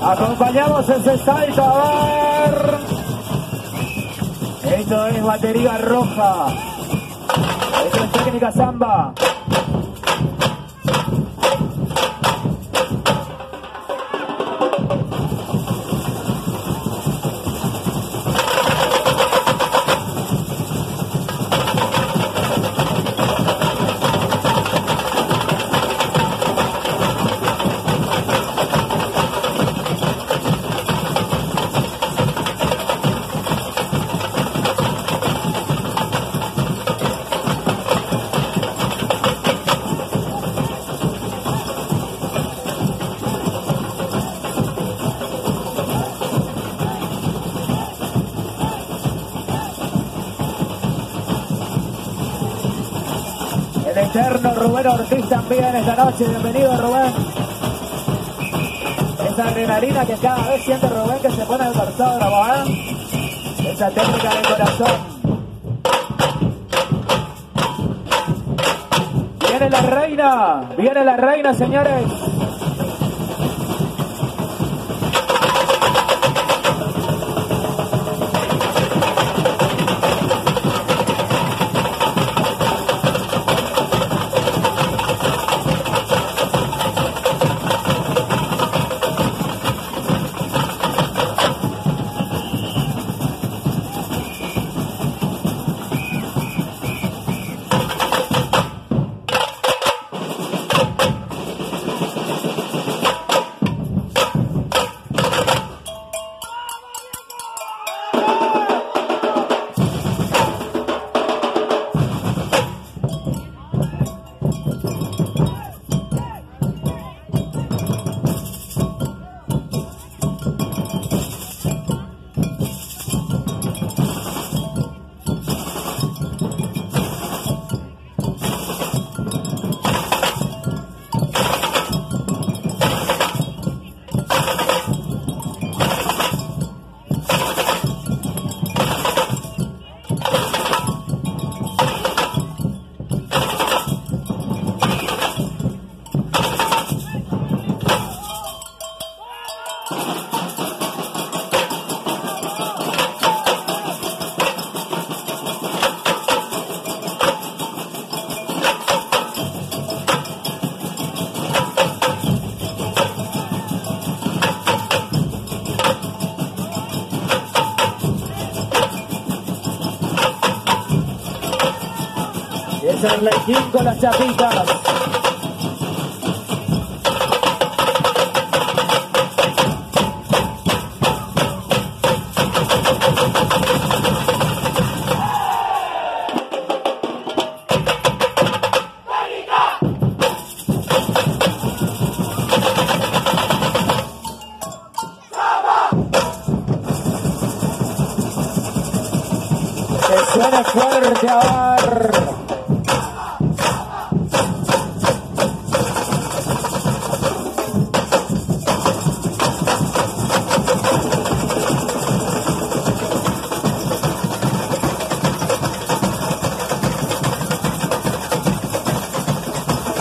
Acompañamos ese salto, a ver. Esto es batería roja. Esto es técnica samba. El eterno Rubén Ortiz también esta noche. Bienvenido, Rubén. Esa adrenalina que cada vez siente Rubén, que se pone el cartógrafo, ¿eh? Esa técnica de corazón. Viene la reina, señores. Es el Lequín con las chapitas. Que suene fuerte, a ver.